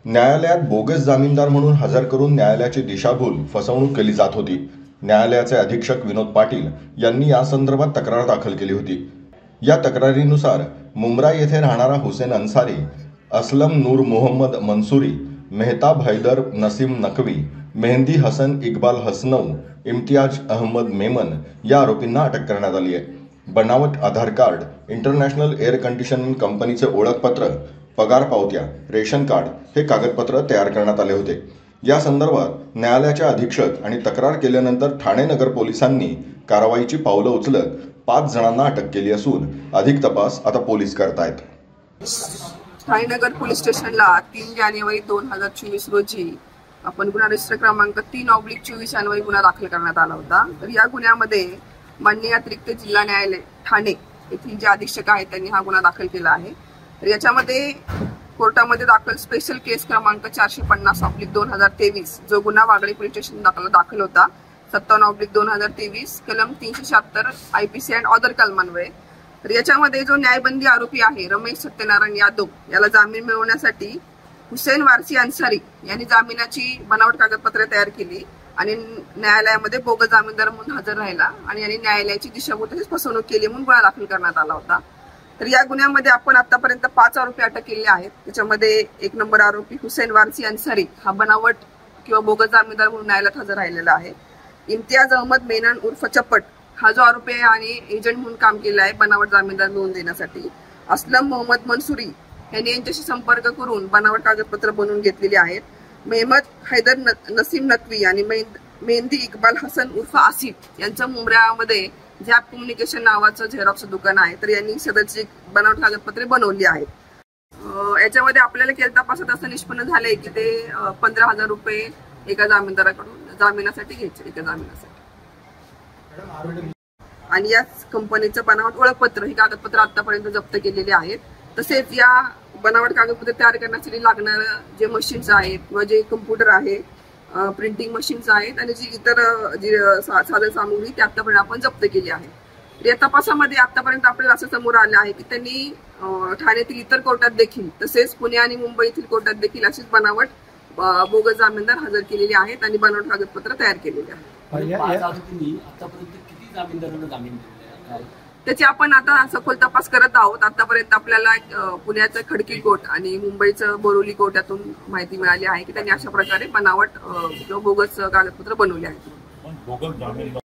न्यायालयात बोगस जामीनदार म्हणून हजर करून न्यायालयाची दिशाभूल फसवणूक केली जात होती। न्यायालयाचे अधीक्षक विनोद पाटील यांनी या संदर्भात तक्रार दाखल केली होती। या तक्रारीनुसार मुंब्रा येथे राहणारा हुसेन अन्सारी, असलम नूर मोहम्मद मंसूरी, मेहताब हैदर नसीम नकवी, मेहंदी हसन इक्बाल हसनऊ, इम्तियाज अहमद मेमन या आरोपींना अटक करण्यात आली आहे। बनावट Aadhaar card, international air conditioning कंपनीचे ओळखपत्र, पगार पावत्या, रेशन कार्ड हे कागदपत्र तयार करण्यात आले होते। या संदर्भात न्यायालयाचे अधीक्षक आणि तक्रार केल्यानंतर ठाणे नगर पोलिसांनी कारवाईची पावलं उचलत 5 जणांना अटक केली असून अधिक तपास आता पोलीस करतायत। ठाणे नगर पोलीस स्टेशनला 3 जानेवारी 2024 रोजी आपण गुन्हा रजिस्टर क्रमांक 3/24 अन्वये गुन्हा दाखल करण्यात आला होता। तर या गुन्ह्यामध्ये माननीय अतिरिक्त जिल्हा न्यायालय ठाणे येथील जे अधीक्षक आहेत त्यांनी हा गुन्हा दाखल केला आहे। तर याच्यामध्ये कोर्टामध्ये दाखल स्पेशल केस क्रमांक 450/2023 जो गुन्हा वागळे पोलीस स्टेशन दाखल होता 57/2023 कलम 376 IPC अँड अदर कलमान्वये। तर याच्यामध्ये जो न्यायबंदी आरोपी आहे रमेश सत्यनारायण यादव याला जामीन मिळवण्यासाठी हुसेन वारसी अन्सारी यांनी जामिनाची बनावट कागदपत्रे तयार केली आणि न्यायालयामध्ये बोगस जामीनदार म्हणून हजर राहिला आणि यांनी न्यायालयाची दिशाभूल तसेच फसवणूक केली म्हणून गुन्हा दाखल करण्यात आला होता। तर या गुन्ह्यामध्ये आपण आतापर्यंत 5 आरोपी अटक केले आहेत। त्याच्यामध्ये 1 नंबर आरोपी हुसेन वारसी अन्सारी हा बनावट किंवा बोगस जामीनदार म्हणून न्यायालयात हजर राहिलेला आहे। इम्तियाज अहमद मेनन उर्फ चप्पट हा जो आरोपी आहे आणि एजंट म्हणून काम केलं आहे बनावट जामीनदार मिळवून देण्यासाठी। असलम मोहम्मद मंसूरी यांनी यांच्याशी संपर्क करून बनावट कागदपत्र बनवून घेतलेली आहेत। मेहमद हैदर नसीम नकवी आणि मेहंदी इक्बाल हसन उर्फ आसिफ यांचं मुंब्र्यामध्ये झॅप कम्युनिकेशन नावाचं झेरॉक्स दुकान आहे। तर यांनी सदरची बनावट कागदपत्रे बनवली आहेत। याच्यामध्ये आपल्याला केल तपासात असं निष्पन्न झालंय की ते 15,000 रुपये एका जामीनदाराकडून जामिनासाठी घ्यायचे एका जामिनासाठी। आणि याच कंपनीचं बनावट ओळखपत्र ही कागदपत्र आतापर्यंत जप्त केलेली आहेत। तसेच या बनावट कागदपत्र तयार करण्यासाठी लागणारं जे मशीन्स आहेत किंवा जे कम्प्युटर आहे, प्रिंटिंग मशीन्स आहेत आणि जी इतर जी साधन सामुग्री ती आतापर्यंत आपण जप्त केली आहे। या तपासामध्ये आतापर्यंत आपल्याला असं समोर आलं आहे की त्यांनी ठाण्यातील इतर कोर्टात देखील तसेच पुणे आणि मुंबईतील कोर्टात देखील अशीच बनावट बोगस जामीनदार हजर केलेले आहेत आणि बनावट कागदपत्र तयार केलेले आहेत। त्याची आपण आता सखोल तपास करत आहोत। आतापर्यंत आपल्याला पुण्याचं खडकी कोर्ट आणि मुंबईचं बोरिवली कोर्ट यातून माहिती मिळाली आहे की त्यांनी अशा प्रकारे बनावट बोगस कागदपत्र बनवले आहेत।